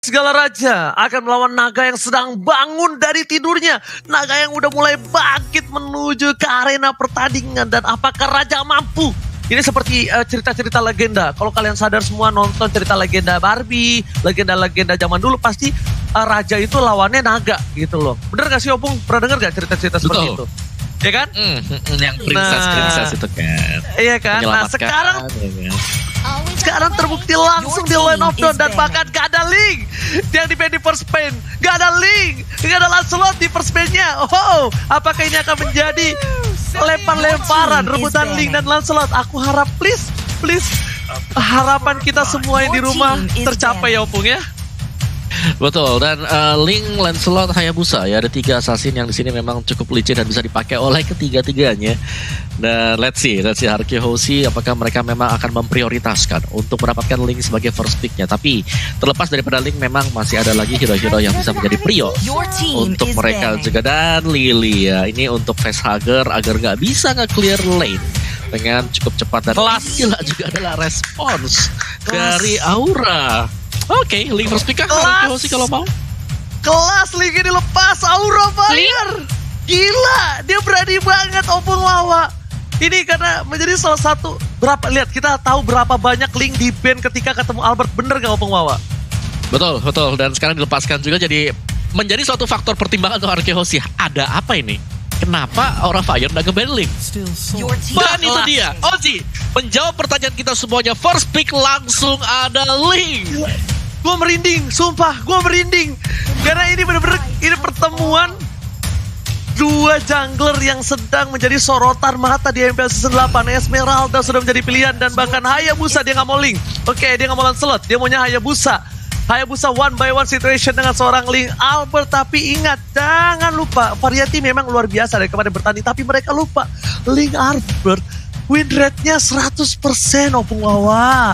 Segala Raja akan melawan naga yang sedang bangun dari tidurnya. Naga yang udah mulai bangkit menuju ke arena pertandingan. Dan apakah Raja mampu? Ini seperti cerita-cerita legenda. Kalau kalian sadar semua nonton cerita legenda Barbie, legenda-legenda zaman dulu, pasti Raja itu lawannya naga gitu loh. Bener gak sih Opung? Pernah denger gak cerita-cerita seperti itu? Ya kan? Yang princess itu kan. Iya kan? Nah sekarang terbukti langsung di line of down dan bahkan gak ada Link yang di first pain. Gak ada Link, gak ada Lancelot di first pain-nya. Oh, apakah ini akan menjadi lempar-lemparan rebutan Link dan Lancelot? Aku harap please harapan kita semua yang di rumah tercapai ya Opung ya. Betul, dan Link, Lancelot, Hayabusa ya, ada 3 assassin yang di sini memang cukup licin dan bisa dipakai oleh ketiga-tiganya. Dan let's see Arke Hoshi apakah mereka memang akan memprioritaskan untuk mendapatkan Link sebagai first pick-nya. Tapi terlepas daripada Link, memang masih ada lagi hero-hero yang bisa menjadi prio untuk mereka juga. Dan Lily ya, ini untuk facehugger agar nggak bisa nge-clear lane dengan cukup cepat. Dan inilah juga adalah respons dari Aura. Oke, Link first pick Arke Hoshi kalau mau. Kelas Link ini lepas Aura Fire. Gila, dia berani banget Opung Wawa. Ini karena menjadi salah satu, lihat kita tahu berapa banyak Link di ban ketika ketemu Albert, bener gak Opung Wawa? Betul, dan sekarang dilepaskan juga jadi menjadi suatu faktor pertimbangan untuk Arke Hoshi. Ada apa ini? Kenapa Aura Fire udah nge-ban Link? Dan itu dia, Ozi menjawab pertanyaan kita semuanya. First pick langsung ada Link. Gue merinding, sumpah gue merinding. Karena ini bener-bener, ini pertemuan 2 jungler yang sedang menjadi sorotan mata di MPL Season 8. Esmeralda sudah menjadi pilihan dan bahkan Hayabusa dia nggak mau Link. Oke, dia nggak mau Lancelot, dia maunya Hayabusa. Hayabusa 1 by 1 situation dengan seorang Link Albert. Tapi ingat, jangan lupa, variety memang luar biasa dari kemarin bertanding. Tapi mereka lupa, Link Albert win rate-nya 100% Opung Wawa.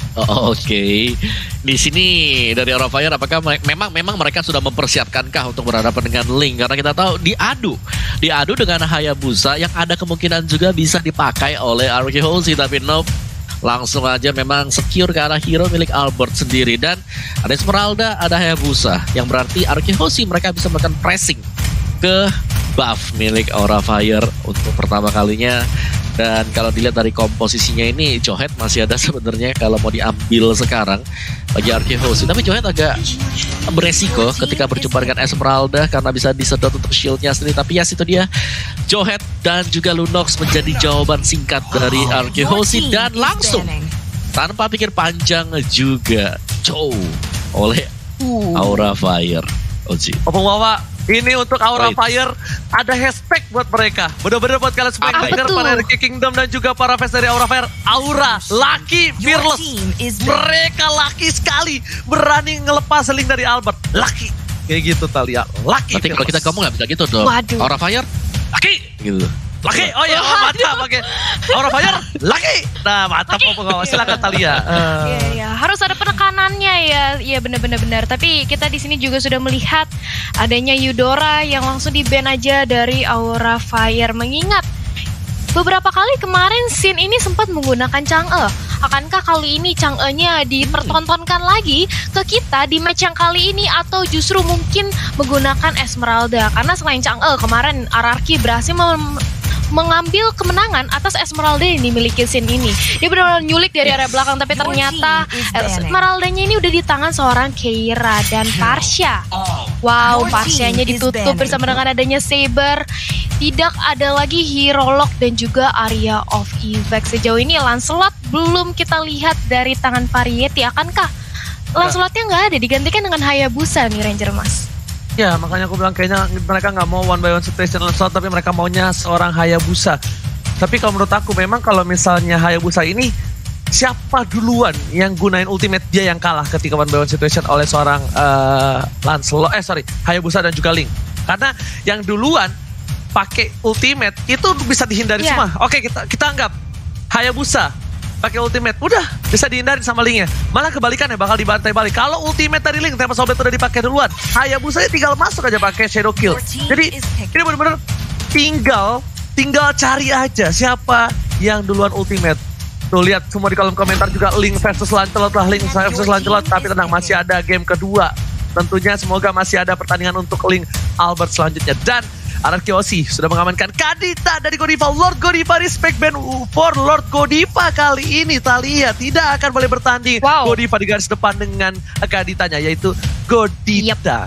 Oke. Di sini dari Aura Fire apakah memang mereka sudah mempersiapkankah untuk berhadapan dengan Link? Karena kita tahu diadu dengan Hayabusa yang ada kemungkinan juga bisa dipakai oleh Arke Hoshi, tapi nope. Langsung aja memang secure ke arah hero milik Albert sendiri. Dan ada Esmeralda, ada Hayabusa, yang berarti Arke Hoshi mereka bisa melakukan pressing ke buff milik Aura Fire untuk pertama kalinya. Dan kalau dilihat dari komposisinya ini, Johet masih ada sebenarnya kalau mau diambil sekarang bagi Arke Hoshi. Tapi Johet agak beresiko ketika berjumpa dengan Esmeralda karena bisa disedot untuk shieldnya sendiri. Tapi ya itu dia, Johet dan juga Lunox menjadi jawaban singkat dari Arke Hoshi. Dan langsung tanpa pikir panjang juga oleh Aura Fire. Opung Wawa, ini untuk Aura Fire ada hashtag buat mereka. Bener-bener buat kalian semua yang denger, para Riki Kingdom dan juga para fans dari Aura Fire. Aura, lucky, fearless. Mereka lucky sekali. Berani ngelepas Link dari Albert. Lucky. Kayak gitu Talia. Lucky. Tapi kalau kita ngomong gak bisa gitu dong. Aura Fire, lucky. Gitu. Lucky, oh iya, mantap. Oke. Aura Fire, lucky. Nah, mantap Opung Wawa. Silakan Talia. Iya, harus ada penekanannya ya. Iya benar. Tapi kita di sini juga sudah melihat adanya Eudora yang langsung di-ban aja dari Aura Fire. Mengingat beberapa kali kemarin scene ini sempat menggunakan Chang'e. Akankah kali ini Chang'e-nya dipertontonkan lagi ke kita di match yang kali ini, atau justru mungkin menggunakan Esmeralda? Karena selain Chang'e, kemarin RRQ berhasil mengambil kemenangan atas Esmeralda yang dimiliki scene ini. Dia benar-benar nyulik dari area belakang, tapi ternyata Esmeraldanya ini udah di tangan seorang Keira dan Parsha. Wow, Parshanya ditutup bersama dengan adanya Saber. Tidak ada lagi Hero Lock dan juga Area of Effect. Sejauh ini Lancelot belum kita lihat dari tangan Variety. Akankah Lancelotnya nggak ada, digantikan dengan Hayabusa nih Ranger Mas? Ya, makanya aku bilang kayaknya mereka nggak mau 1 by 1 situation Lancelot, tapi mereka maunya seorang Hayabusa. Tapi kalau menurut aku memang kalau misalnya Hayabusa ini, siapa duluan yang gunain ultimate dia yang kalah ketika 1 by 1 situation oleh seorang Hayabusa dan juga Link. Karena yang duluan pakai ultimate itu bisa dihindari semua. Oke, kita anggap Hayabusa pakai ultimate, udah bisa dihindarin sama Link-nya. Malah kebalikannya, bakal dibantai balik. Kalau ultimate dari Link, Tempest Sobat udah dipakai duluan, Hayabusa tinggal masuk aja pakai Shadow Kill. Jadi ini bener-bener tinggal cari aja siapa yang duluan ultimate. Tuh lihat semua di kolom komentar juga Link versus Lancelot lah, Link versus Lancelot. Tapi tenang, masih ada game kedua. Tentunya semoga masih ada pertandingan untuk Link Albert selanjutnya. Dan RRQ Aussie sudah mengamankan Kadita dari Godiva. Lord Godiva respect ban for Lord Godiva kali ini. Thalia tidak akan boleh bertanding. Godiva di garis depan dengan Kaditanya yaitu Godita.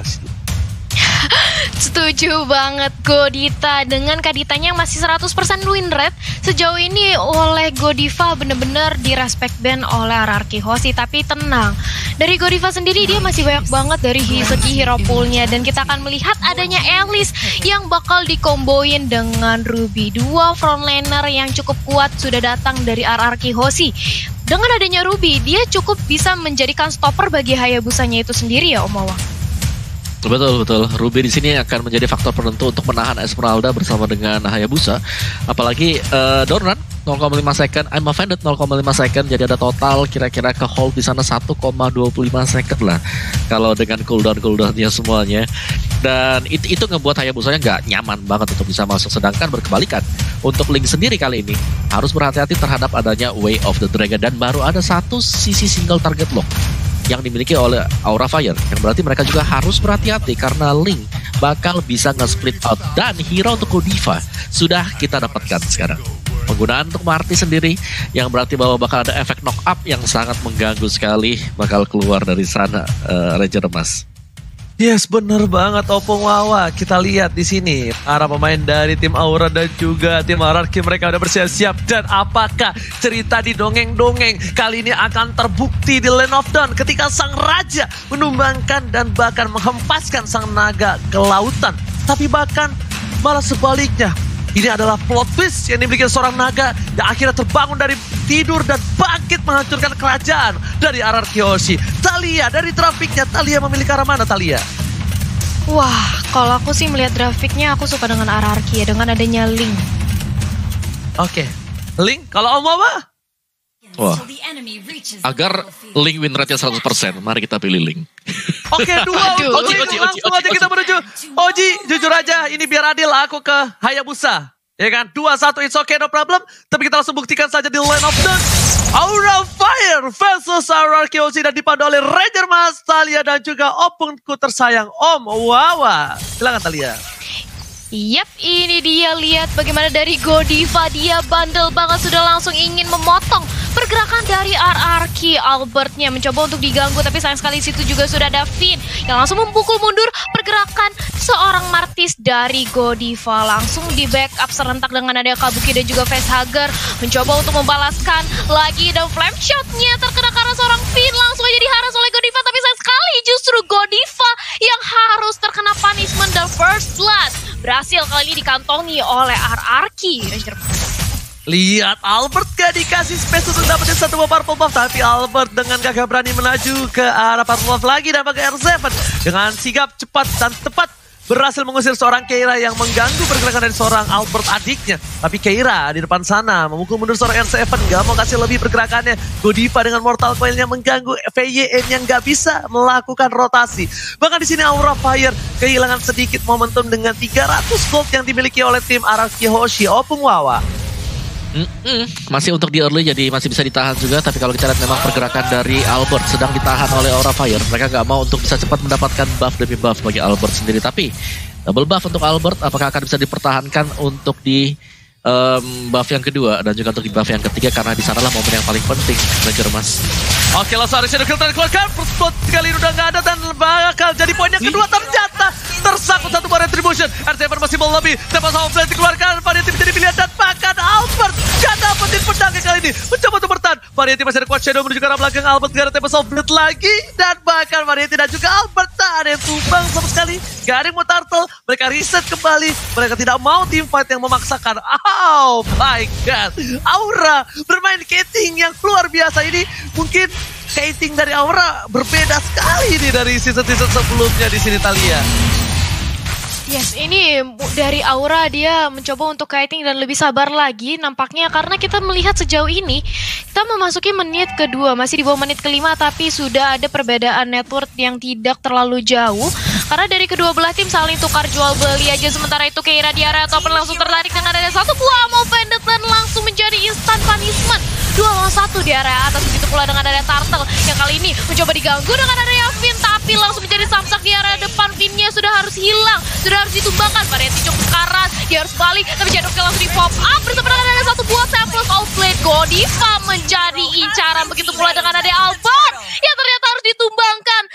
Setuju banget Godita dengan Kaditanya yang masih 100% win rate. Sejauh ini oleh Godiva bener-bener di respect ban oleh RRQ Aussie. Tapi tenang, dari Godiva sendiri dia masih banyak banget dari segi hero poolnya. Dan kita akan melihat adanya Alice yang bakal dikomboin dengan Ruby. Dua frontlaner yang cukup kuat sudah datang dari RRQ Aussie. Dengan adanya Ruby, dia cukup bisa menjadikan stopper bagi Hayabusanya itu sendiri ya Om Wawa. Betul. Ruby di sini akan menjadi faktor penentu untuk menahan Esmeralda bersama dengan Hayabusa. Apalagi Dornan 0,5 second, I'm offended 0,5 second. Jadi ada total kira-kira ke hold di sana 1,25 second lah. Kalau dengan cooldownnya semuanya. Dan itu ngebuat Hayabusanya nggak nyaman banget untuk bisa masuk. Sedangkan berkebalikan untuk Link sendiri kali ini harus berhati-hati terhadap adanya Way of the Dragon. Dan baru ada satu sisi single target lock yang dimiliki oleh Aura Fire, yang berarti mereka juga harus berhati-hati karena Link bakal bisa nge-split out. Dan hero untuk Godiva sudah kita dapatkan sekarang. Penggunaan untuk Marty sendiri yang berarti bahwa bakal ada efek knock up yang sangat mengganggu sekali bakal keluar dari sana Ranger Emas. Yes, bener banget Opung Wawa. Kita lihat di sini para pemain dari tim Aura dan juga tim RRQ mereka udah bersiap-siap. Dan apakah cerita di dongeng-dongeng kali ini akan terbukti di Land of Dawn ketika sang raja menumbangkan dan bahkan menghempaskan sang naga ke lautan. Tapi bahkan malah sebaliknya. Ini adalah plot twist yang dimiliki seorang naga yang akhirnya terbangun dari tidur dan bangkit menghancurkan kerajaan dari RRQ Aussie. Thalia dari grafiknya, Thalia memilih ke arah mana Thalia? Wah, kalau aku sih melihat grafiknya aku suka dengan RRQ ya, dengan adanya Link. Oke, Link, kalau Om Wawa? Wah, agar Link win rate-nya 100%, mari kita pilih Link. Oke, dua Oji, langsung aja kita menuju. Oji, jujur aja, ini biar adil aku ke Hayabusa. Ya kan, 2-1 it's okay, no problem. Tapi kita langsung buktikan saja di Land of Dawn. Aura Fire versus RRQ Aussie dan dipandu oleh Ranger Mas, Thalia dan juga opungku tersayang Om Wawa. Silakan Thalia. Yap, ini dia, lihat bagaimana dari Godiva, dia bandel banget, sudah langsung ingin memotong pergerakan dari RRQ. Albertnya mencoba untuk diganggu, tapi sayang sekali situ juga sudah ada Finn yang langsung memukul mundur pergerakan seorang Martis dari Godiva. Langsung di backup serentak dengan ada Kabuki dan juga Facehugger mencoba untuk membalaskan lagi, dan flame shotnya terkena karena seorang Finn langsung aja diharas oleh Godiva. Tapi sayang sekali justru Godiva yang harus terkena punishment dan first blood berhasil kali ini dikantongi oleh RRQ. Lihat Albert gak dikasih space untuk dapetin satu purple buff, tapi Albert dengan gagah berani melaju ke arah purple buff lagi dan pakai R7 dengan sigap cepat dan tepat berhasil mengusir seorang Keira yang mengganggu pergerakan dari seorang Albert adiknya. Tapi Keira di depan sana memukul mundur seorang R7, gak mau kasih lebih pergerakannya. Godiva dengan Mortal Coil-nya mengganggu VYN yang gak bisa melakukan rotasi. Bahkan di sini Aura Fire kehilangan sedikit momentum dengan 300 gold yang dimiliki oleh tim RRQ Aussie. Opung Wawa. Masih untuk di early jadi masih bisa ditahan juga. Tapi kalau kita lihat memang pergerakan dari Albert sedang ditahan oleh Aura Fire. Mereka nggak mau untuk bisa cepat mendapatkan buff demi buff bagi Albert sendiri. Tapi double buff untuk Albert apakah akan bisa dipertahankan untuk di buff yang kedua dan juga untuk di buff yang ketiga, karena di sanalah momen yang paling penting Ranger Mas. Oke, langsung ada Shadow Filter dikeluarkan. First blood kali ini udah nggak ada dan bakal jadi poin yang kedua. Ternyata tersangkut satu bar retribution. R7 masih mau lebih. Tempat sama Flame dikeluarkan. Variety menjadi pilihan dan bahkan Albert gak dapetin pedangnya kali ini. Mencoba untuk bertahan. Variety masih ada kuat Shadow menuju ke arah belakang. Albert gak ada tempat soft lagi. Dan bahkan Variety dan juga Albert tak ada yang tumbang sama sekali. Gak ada yang mau turtle. Mereka reset kembali. Mereka tidak mau teamfight yang memaksakan. Oh my god. Aura bermain Kating yang luar biasa ini. Mungkin Kating dari Aura berbeda sekali nih dari season-season sebelumnya di sini Thalia. Yes, ini dari Aura dia mencoba untuk kiting dan lebih sabar lagi nampaknya, karena kita melihat sejauh ini kita memasuki menit kedua, masih di bawah menit kelima, tapi sudah ada perbedaan network yang tidak terlalu jauh. Karena dari kedua belah tim saling tukar jual beli aja. Sementara itu Keira di area top langsung tertarik dengan ada satu buah ammo Vanded dan langsung menjadi instant punishment. 2 lawan 1 di area atas. Begitu pula dengan ada Turtle yang kali ini mencoba diganggu dengan area Finn, tapi langsung menjadi samsak di area depan. Finnya sudah harus hilang, sudah harus ditumbangkan. Variety cukup keras, dia harus balik, tapi Jadoknya langsung di pop up bersama dengan ada satu buah Selfless Outplay. Godiva menjadi incaran. Begitu pula dengan ada Albert yang ternyata harus ditumbangkan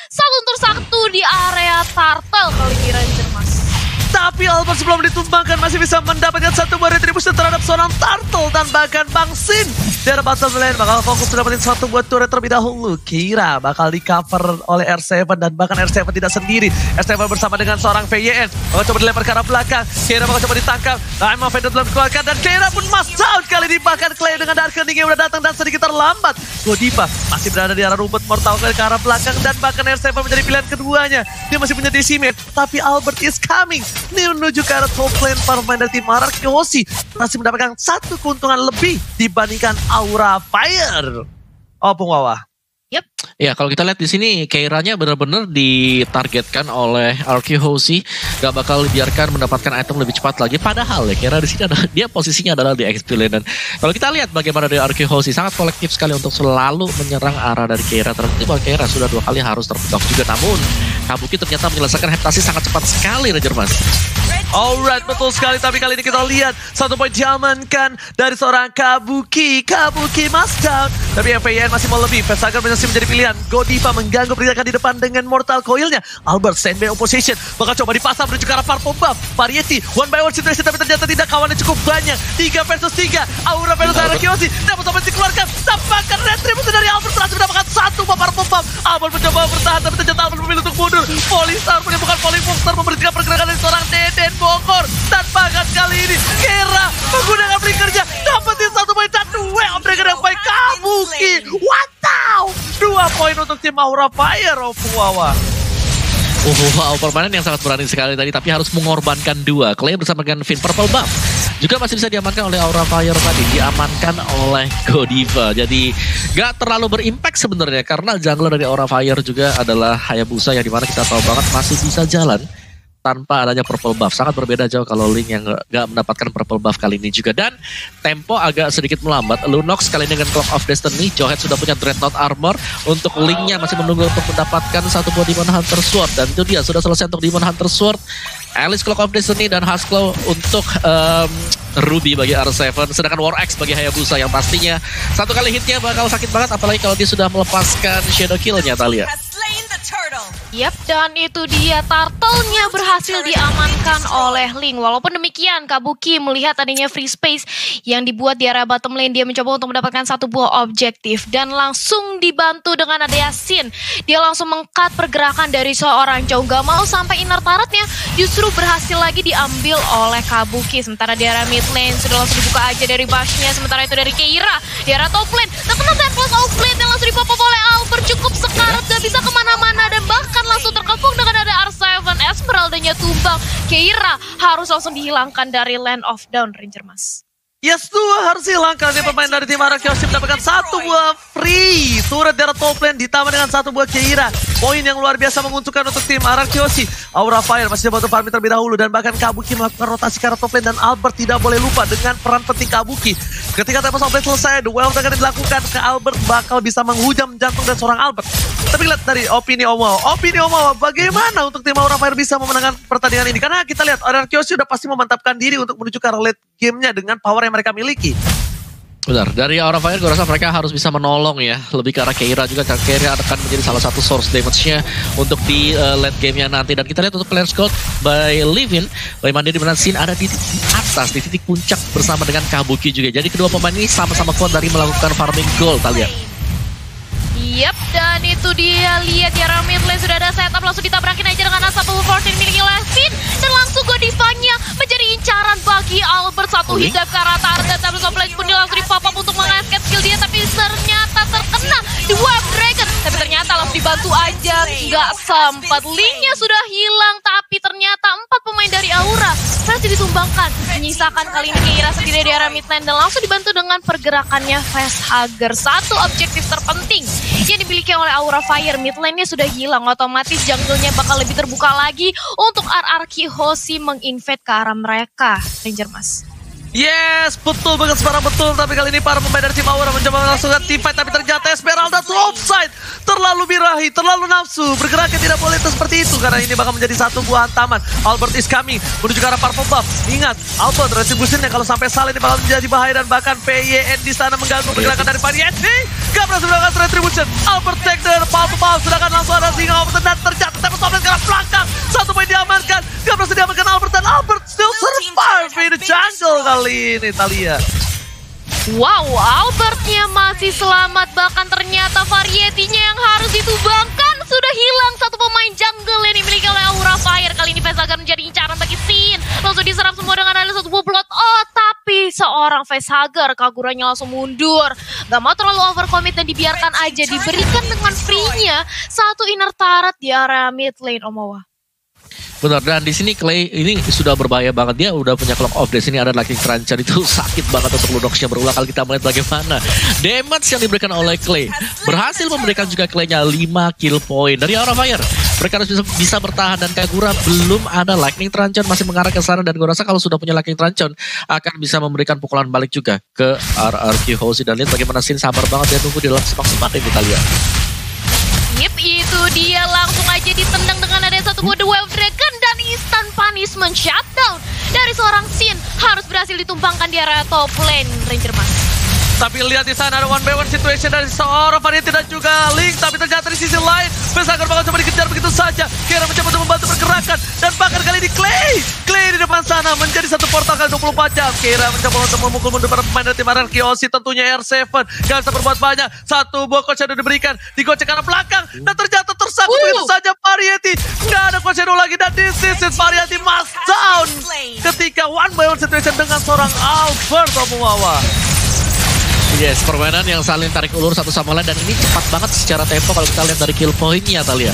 1-1 di area Turtle kali ini Ranger Mas. Tapi Albert sebelum ditumbangkan masih bisa mendapatkan satu buah retribution terhadap seorang Turtle dan bahkan Bang Sin. Dari bottom lane bakal fokus dapetin satu buah turret terlebih dahulu. Keira bakal di cover oleh R7 dan bahkan R7 tidak sendiri. R7 bersama dengan seorang VYN bakal coba dilempar ke arah belakang. Keira bakal coba ditangkap. Diamond Vendor belum dikeluarkan dan Keira pun must out kali ini. Bahkan Clay dengan Dark Hening yang udah datang dan sedikit terlambat. Godiva masih berada di arah rumput Mortal ke arah belakang dan bahkan R7 menjadi pilihan keduanya. Dia masih punya decimate tapi Albert is coming. Ini menuju ke arah top lane para pemain dari tim Arkeosi masih mendapatkan satu keuntungan lebih dibandingkan Aura Fire. Oh, Bung Wawa. Yep. Ya, kalau kita lihat di sini Keiranya benar-benar ditargetkan oleh Arkeosi, gak bakal dibiarkan mendapatkan item lebih cepat lagi. Padahal ya Keira di sini dia posisinya adalah di XP lane. Dan kalau kita lihat bagaimana dari Arkeosi sangat kolektif sekali untuk selalu menyerang arah dari Keira. Terbukti bahwa Keira sudah 2 kali harus terpick juga, namun Kabuki ternyata menyelesaikan heptasi sangat cepat sekali Ranger Mas. Alright, betul sekali. Tapi kali ini kita lihat 1 poin diamankan dari seorang Kabuki. Kabuki must down. Tapi FVN masih mau lebih. Pesager masih menjadi pilihan. Godiva mengganggu pergerakan di depan dengan Mortal Coil-nya. Albert standby opposition. Bakal coba dipasang menuju ke arah Purple Buff. Variety, 1 by 1 situation tapi ternyata tidak, kawannya cukup banyak. 3 versus 3. Aura versus Arkeosi. Dapat sampai dikeluarkan. Tampakkan retribusi dari Albert berhasil mendapatkan 1 buah Purple Buff. Albert mencoba bertahan tapi ternyata Albert memilih untuk mundur. Polystar menemukan Polymonster memberhentikan pergerakan dari seorang Deden Bogor. Dan bahkan kali ini Keira menggunakan blinkernya dapetin 1 poin dan 2 ombrega yang baik Kabuki. Wow, 2 poin untuk tim Aura Fire. Wawa. Wow, permainan yang sangat berani sekali tadi, tapi harus mengorbankan 2. Clay bersama dengan Finn Purple Buff juga masih bisa diamankan oleh Aura Fire tadi, diamankan oleh Godiva. Jadi gak terlalu berimpact sebenarnya karena jungler dari Aura Fire juga adalah Hayabusa yang dimana kita tahu banget masih bisa jalan tanpa adanya purple buff. Sangat berbeda jauh kalau Link yang gak mendapatkan purple buff kali ini juga. Dan tempo agak sedikit melambat. Lunox kali ini dengan Clock of Destiny. Jawhead sudah punya Dreadnought Armor. Untuk Linknya masih menunggu untuk mendapatkan 1 buah Demon Hunter Sword. Dan itu dia sudah selesai untuk Demon Hunter Sword. Alice Clock of Destiny dan Husklow untuk Ruby bagi R7. Sedangkan War Axe bagi Hayabusa yang pastinya 1 kali hitnya bakal sakit banget. Apalagi kalau dia sudah melepaskan Shadow Kill-nya, Talia. Yap, dan itu dia Turtle-nya berhasil diamankan oleh Link. Walaupun demikian, Kabuki melihat adanya free space yang dibuat di area bottom lane. Dia mencoba untuk mendapatkan 1 buah objektif dan langsung dibantu dengan adanya Sin. Dia langsung meng-cut pergerakan dari seorang Chow. Gak mau sampai inner turret-nya justru berhasil lagi diambil oleh Kabuki. Sementara di area mid lane sudah langsung dibuka aja dari Bash-nya. Sementara itu dari Keira di area top lane. Terkena Selfless Outplay yang langsung dipop oleh Albert. Cukup sekarat, gak bisa kemana-mana dan bahkan langsung terkepung dengan ada R7. Esmeralda-nya tumbang. Keira harus langsung dihilangkan dari Land of Dawn, Ranger Mas. Yes, 2 harus hilangkan nih pemain dari tim Arkeosi mendapatkan 1 buah free turret dari top lane ditambah dengan 1 buah Keira. Poin yang luar biasa menguntungkan untuk tim Arkeosi. Aura Fire masih dibantu farming terlebih dahulu dan bahkan Kabuki melakukan rotasi ke arah top lane dan Albert tidak boleh lupa dengan peran penting Kabuki. Ketika Tempest of Blade selesai, the well akan dilakukan ke Albert bakal bisa menghujam jantung dan seorang Albert. Tapi lihat dari opini Omawa, bagaimana untuk tim Aura Fire bisa memenangkan pertandingan ini? Karena kita lihat Arkeosi udah pasti memantapkan diri untuk menuju ke arah late game-nya dengan power yang mereka miliki. Benar, dari Aura Fire gue rasa mereka harus bisa menolong ya. Lebih ke arah Keira juga, Keira akan menjadi salah satu source damage-nya untuk di late game-nya nanti. Dan kita lihat untuk player scout by Livin, by Mandi di mana Sin ada di atas, di titik puncak bersama dengan Kabuki juga. Jadi kedua pemain ini sama-sama kuat dari melakukan farming gold, kalian. Yap, dan itu dia, lihat ya, mid lane sudah ada setup, langsung ditabrakin aja dengan Asap 14 miliki Levin, dan langsung Godivanya menjadi incaran bagi Albert. 1 hit ke arah target, tapi Soblade pun dia langsung di-pop up untuk meng-escape skill dia, tapi ternyata terkena di Web Dragon, tapi ternyata langsung dibantu aja nggak sempat. Linknya sudah hilang, tapi ternyata 4 pemain dari Aura berhasil ditumbangkan. Menyisakan kali ini Keira sendiri di area mid lane dan langsung dibantu dengan pergerakannya Facehugger. Satu objektif terpenting yang dimiliki oleh Aura Fire, mid lane-nya sudah hilang, otomatis jungle-nya bakal lebih terbuka lagi untuk RRQ Hoshi menginvade ke arah mereka. Ranger Mas. Yes, betul banget sekarang betul. Tapi kali ini para pemain dari tim Aura mencoba melangsungkan teamfight, tapi ternyata Esmeralda tuh offside. Terlalu birahi, terlalu nafsu. Bergeraknya tidak boleh seperti itu karena ini bakal menjadi satu buah hantaman. Albert is coming menuju ke arah purple buff. Ingat, Albert retribution-nya kalau sampai salah ini bakal menjadi bahaya dan bahkan PYN di sana mengganggu pergerakan dari Variety. Gak berhasil melakukan retribution. Albert take the purple buff, sedangkan langsung ada singa Albert dan terjatuh Tempest Omen ke arah belakang. Satu poin diamankan. Gak berhasil diamankan Albert dan Albert still survive in the jungle kali ini, Thalia. Wow, Albertnya masih selamat, bahkan ternyata Variety-nya yang harus ditumbangkan sudah hilang. Satu pemain jungle yang dimiliki oleh Aura Fire. Kali ini Facehugger menjadi incaran bagi Sin. Langsung diserap semua dengan ada satu blood. Oh, tapi seorang Facehugger Kaguranya langsung mundur. Gak mau terlalu overcommit dan dibiarkan aja. Diberikan dengan free-nya satu inner turret di area mid lane Omawa. Benar, dan di sini Clay ini sudah berbahaya banget. Dia udah punya Clock of Death, ini ada Lightning Cruncher, itu sakit banget untuk Lunox-nya berulang kali. Kita melihat bagaimana damage yang diberikan oleh Clay. Berhasil memberikan juga Clay-nya 5 kill point dari Aura Fire. Mereka harus bisa bertahan dan Kagura belum ada Lightning Cruncher, masih mengarah ke sana. Dan gue rasa kalau sudah punya Lightning Cruncher akan bisa memberikan pukulan balik juga ke RRQ Hoshi. Dan lihat bagaimana Sin sabar banget, dia nunggu di dalam semak-semak ini kita lihat. Yep, itu dia langsung aja ditendang dengan ada satu buah The Wave Dragon dan instant punishment shutdown dari seorang Sin harus berhasil ditumpangkan di area top lane Ranger Mas. Tapi lihat di sana ada 1v1 situation dari seorang Variety dan juga Link. Tapi ternyata di sisi lain Facehugger bakal coba dikejar begitu saja. Kira mencoba untuk membantu pergerakan. Dan bahkan kali ini Clay di depan sana menjadi satu portal kali 24 jam. Kira mencoba untuk memukul mundur para pemain dari tim RRQ Hoshi, tentunya R7. Gak bisa berbuat banyak. Satu buah coach shadow diberikan. Digocek ke arah belakang. Dan ternyata tersangkut begitu saja Variety. Nggak ada coach shadow lagi. Dan this is Variety must down. Ketika 1v1 situation dengan seorang Albert Omuwawa. Yes, permainan yang saling tarik ulur satu sama lain dan ini cepat banget secara tempo kalau kita lihat dari kill point-nya, Thalia.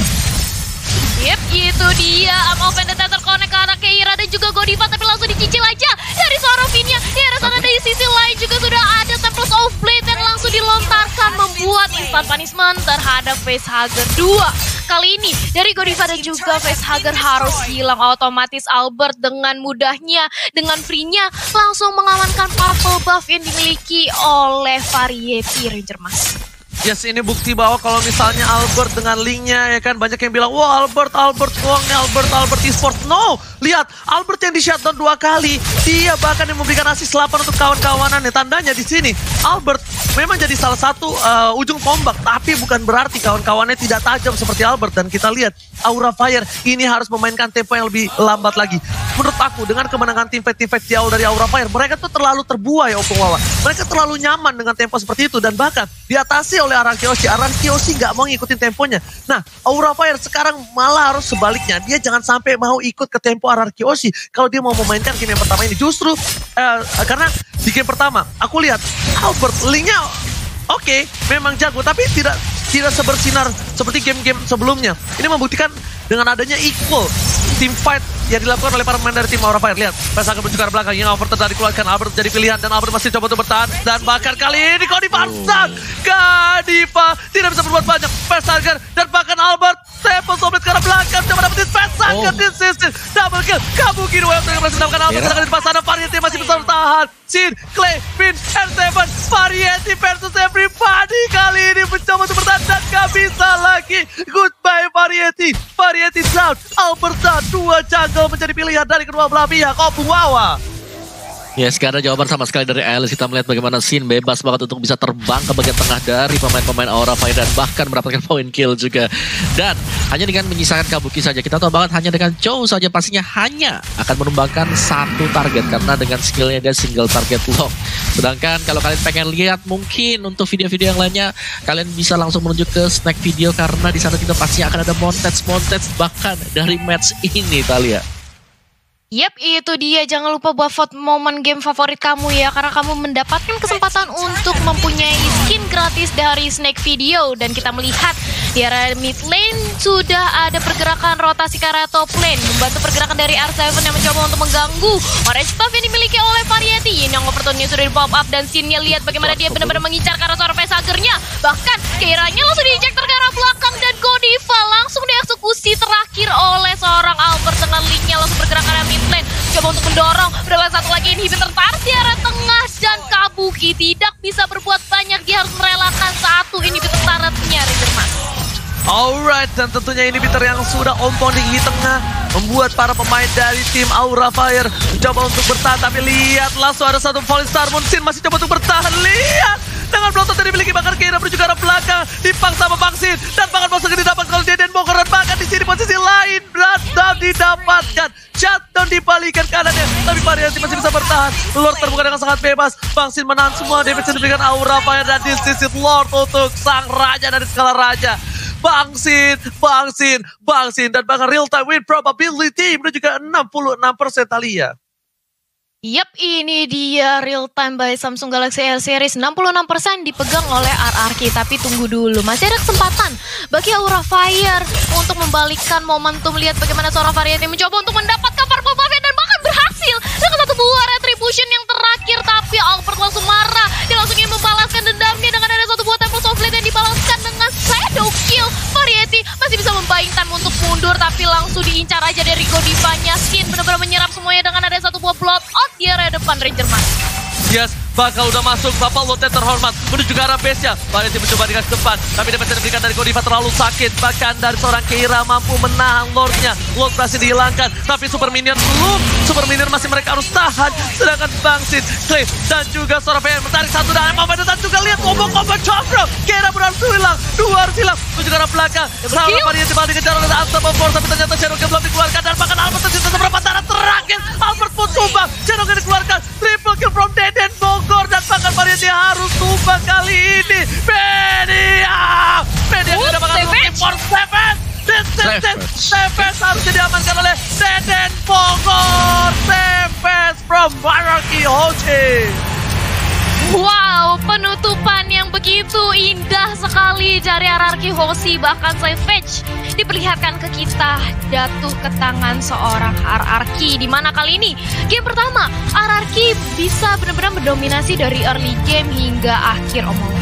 Yep, itu dia. Open the tether connect ke arah Keira dan juga Godiva, tapi langsung dicicil aja dari seorang Vinya. Di arah sana dari sisi lain juga sudah ada Tempest of Blade yang langsung dilontarkan membuat instant punishment terhadap Facehugger 2. Kali ini dari Godiva dan juga Facehugger harus hilang. Otomatis Albert dengan mudahnya, dengan free-nya langsung mengamankan purple buff yang dimiliki oleh Variety Ranger Mas. Yes, ini bukti bahwa kalau misalnya Albert dengan Link-nya ya kan banyak yang bilang, wah Albert uangnya Albert esports. No, lihat Albert yang di shutdown 2 kali. Dia bahkan yang memberikan assist 8 untuk kawan-kawanannya. Tandanya di sini Albert memang jadi salah satu ujung tombak, tapi bukan berarti kawan-kawannya tidak tajam seperti Albert. Dan kita lihat Aura Fire ini harus memainkan tempo yang lebih lambat lagi. Menurut aku dengan kemenangan teamfight di awal dari Aura Fire, mereka tuh terlalu terbuai ya Omuwawa. Mereka terlalu nyaman dengan tempo seperti itu dan bahkan diatasi oleh RRQ Hoshi nggak mau ngikutin temponya. Nah, Aura Fire sekarang malah harus sebaliknya. Dia jangan sampai mau ikut ke tempo RRQ Hoshi kalau dia mau memainkan game yang pertama ini. Justru karena di game pertama aku lihat Albert Link-nya oke, memang jago tapi tidak sebersinar seperti game-game sebelumnya. Ini membuktikan dengan adanya equal team fight yang dilakukan oleh para pemain dari tim Aura Fire. Lihat, Facehugger menuju ke belakang yang Albert tadi keluarkan. Albert jadi pilihan dan Albert masih coba untuk bertahan. Dan bahkan kali ini Godiva tidak bisa berbuat banyak. Facehugger dan bahkan Albert tempo sobret ke arah belakang. Coba dapetin Facehugger di sisi. Double kill. Kabuki dua yang berhasil mendapatkan Albert. Facehugger di depan sana. Variety masih bisa bertahan. Sin, Clay, Vin, R7. Variety versus everybody. Kali ini mencoba untuk bertahan dan gak bisa lagi. Goodbye Variety. Variety down. Albert down. 2 jungle menjadi pilihan dari kedua belah pihak. Omuwawa. Yes, gak ada jawaban sama sekali dari Alice. Kita melihat bagaimana Sin bebas banget untuk bisa terbang ke bagian tengah dari pemain-pemain Aura Fire dan bahkan mendapatkan point kill juga. Dan hanya dengan menyisakan Kabuki saja, kita tahu banget hanya dengan Chow saja pastinya hanya akan menumbangkan satu target karena dengan skillnya dia single target lock. Sedangkan kalau kalian pengen lihat mungkin untuk video-video yang lainnya, kalian bisa langsung menuju ke snack video karena di sana kita pasti akan ada montage bahkan dari match ini, Thalia. Yap, itu dia. Jangan lupa buat vote momen game favorit kamu ya, karena kamu mendapatkan kesempatan untuk mempunyai skin gratis dari Snake Video. Dan kita melihat di area mid lane sudah ada pergerakan rotasi ke arah top lane, membantu pergerakan dari R7 yang mencoba untuk mengganggu orange buff yang dimiliki oleh Variety. Yang overtone-nya sudah di pop up dan scene-nya lihat bagaimana dia benar-benar mengincar ke arah seorang Facehagernya. Bahkan kiranya langsung diinjektor ke arah belakang dan Godiva langsung dieksekusi terakhir oleh seorang Albert dengan linknya langsung bergerak ke arah mid lane. Coba untuk mendorong, berapa satu lagi inhibitor tarik di arah tengah dan Kabuki tidak bisa berbuat banyak, dia harus merelakan satu inhibitor taretnya, Rinderman. Alright, dan tentunya inhibitor yang sudah ompong di tengah membuat para pemain dari tim Aura Fire mencoba untuk bertahan, tapi lihat langsung ada satu Falling Star Moon. Sin masih coba untuk bertahan, lihat dengan blotot yang dimiliki bahkan Keira menuju ke arah belakang, dipaksa sama Bang Sin dan bahkan Bang Sin didapat kalau Deden Bogor dan bahkan di sini posisi lain Blooddown didapatkan, shutdown dibalikan kanannya, tapi Variety masih bisa bertahan. Lord terbuka dengan sangat bebas, Bang Sin menahan semua damage yang diberikan Aura Fire dan disisip Lord untuk sang raja dari skala raja. Bang Sin, dan bahkan real time win probability menuju ke 66% Thalia. Yap, ini dia real time by Samsung Galaxy R Series 66% dipegang oleh RRQ. Tapi tunggu dulu, masih ada kesempatan bagi Aura Fire untuk membalikkan momentum. Lihat bagaimana seorang Variety mencoba untuk mendapatkan purple buff dan bahkan berhasil dengan satu buah retribution yang terakhir. Tapi Albert langsung marah, dia langsung ingin membalaskan dendamnya dengan ada satu buah Temples of Fate yang dibalaskan dengan shadow kill. Variety masih bisa membayang time untuk mundur, tapi langsung diincar aja dari Godivanya. Sin benar-benar menyerap semuanya dengan ada satu buah blood out di area depan Rangerman. Yes, bakal udah masuk Bapak Lot yang terhormat menuju ke arah base-nya. Variety mencoba dengan depan, tapi damage yang diberikan dari Godiva terlalu sakit. Bahkan dari seorang Keira mampu menahan Lord-nya. Lord berhasil dihilangkan, tapi Super Minion belum. Super Minion masih mereka harus tahan. Sedangkan Bang Sin, Clay, dan juga seorang VR menarik satu dan dan juga lihat combo-combo Chopra. Keira berhasil hilang, dua harus hilang. Menuju ke arah belakang. Berharap Variety bakal dikejar oleh Unstoppable, tapi ternyata Shadow Kill belum dikeluarkan. Dan bahkan Albert tersisa seberapa darah terakhir. Albert pun tumbang, Shadow Kill dikeluarkan. Triple kill from Deden Bogor dan bahkan Variety harus tumbang kali ini. Media tidak bakal looking for Savage harus diamankan oleh Deden Bogor. Savage from Hierarchy Hoshi. Wow, penutupan yang begitu indah sekali dari RRQ Hoshi. Bahkan Savage diperlihatkan ke kita jatuh ke tangan seorang RRQ. Di mana kali ini game pertama RRQ bisa benar-benar mendominasi dari early game hingga akhir omong